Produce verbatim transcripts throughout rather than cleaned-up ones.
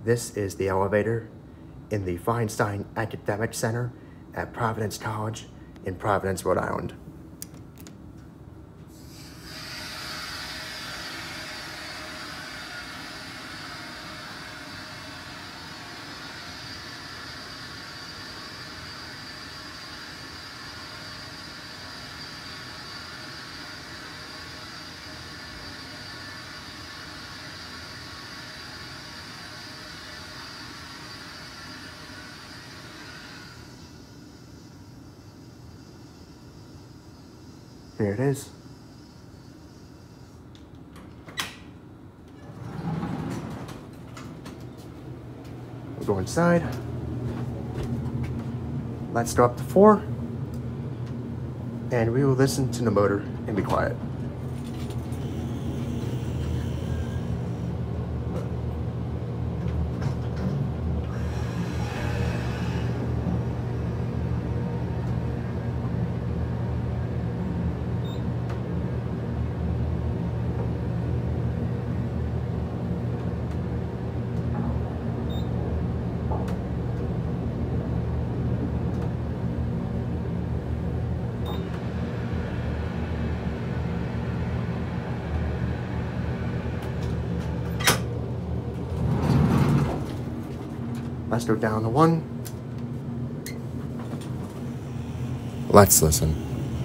This is the elevator in the Feinstein Academic Center at Providence College in Providence, Rhode Island. Here it is. We'll go inside. Let's go up to four. And we will listen to the motor and be quiet. Let's go down to one. Let's listen.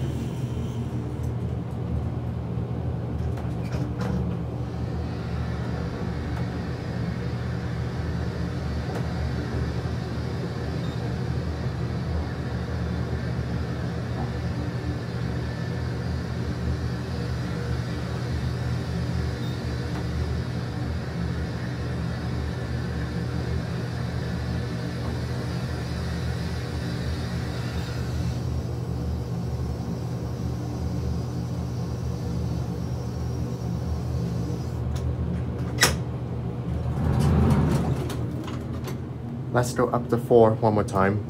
Let's go up to four one more time.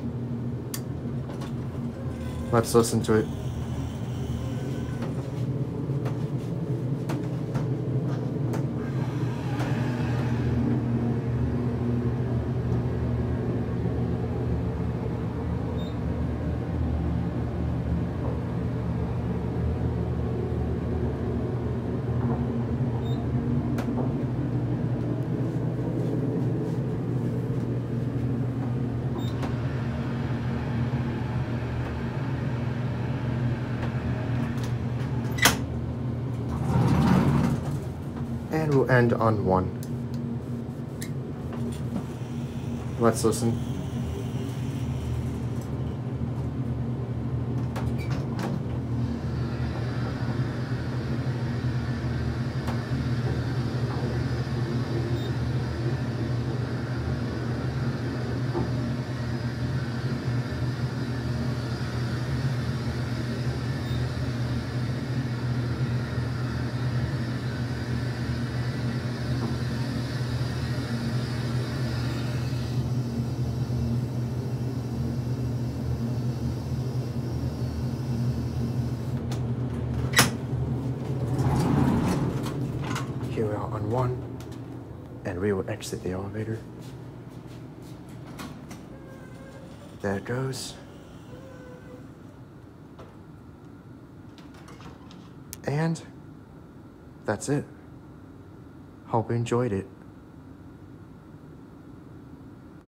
Let's listen to it. And we'll end on one. Let's listen. Here we are on one, and we will exit the elevator. There it goes. And that's it. Hope you enjoyed it.